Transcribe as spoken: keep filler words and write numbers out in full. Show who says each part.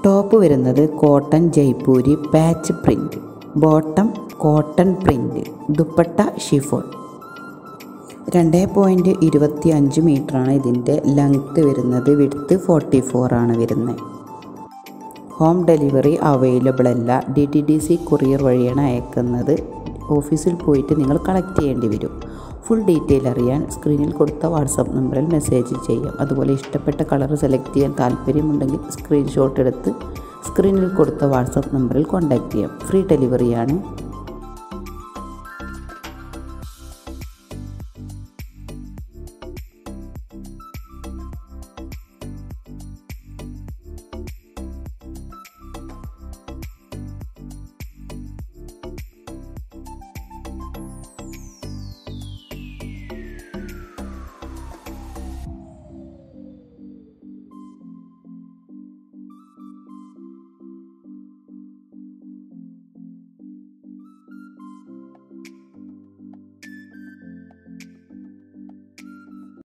Speaker 1: Top വരുന്നത് cotton Jaipuri patch print, bottom cotton print, dupatta chiffon. രണ്ട് point ഇരുപത്തി അഞ്ച് മീറ്ററാണ് ഇതിൻ്റെ ലെങ്ത്ത് വരുന്നത്. വിഡ്ത്ത് ഫോർട്ടി ഫോർ ആണ് വരുന്നത്. ഹോം ഡെലിവറി അവൈലബിൾ അല്ല. D T D C courier വഴിയാണ് അയക്കുന്നത്. ഓഫീസിൽ പോയിട്ട് നിങ്ങൾ കളക്ട് ചെയ്യേണ്ടി വരും. ഫുൾ ഡീറ്റെയിൽ അറിയാൻ സ്ക്രീനിൽ കൊടുത്ത വാട്സാപ്പ് നമ്പറിൽ മെസ്സേജ് ചെയ്യാം. അതുപോലെ ഇഷ്ടപ്പെട്ട കളർ സെലക്ട് ചെയ്യാൻ താല്പര്യമുണ്ടെങ്കിൽ സ്ക്രീൻഷോട്ട് എടുത്ത് സ്ക്രീനിൽ കൊടുത്ത വാട്സാപ്പ് നമ്പറിൽ കോൺടാക്റ്റ് ചെയ്യാം. ഫ്രീ ഡെലിവറിയാണ്.